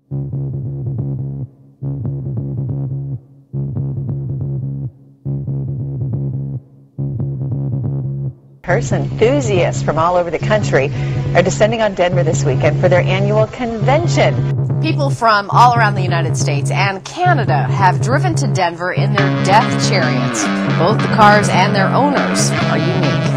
Hearse enthusiasts from all over the country are descending on Denver this weekend for their annual convention. People from all around the United States and Canada have driven to Denver in their death chariots. Both the cars and their owners are unique.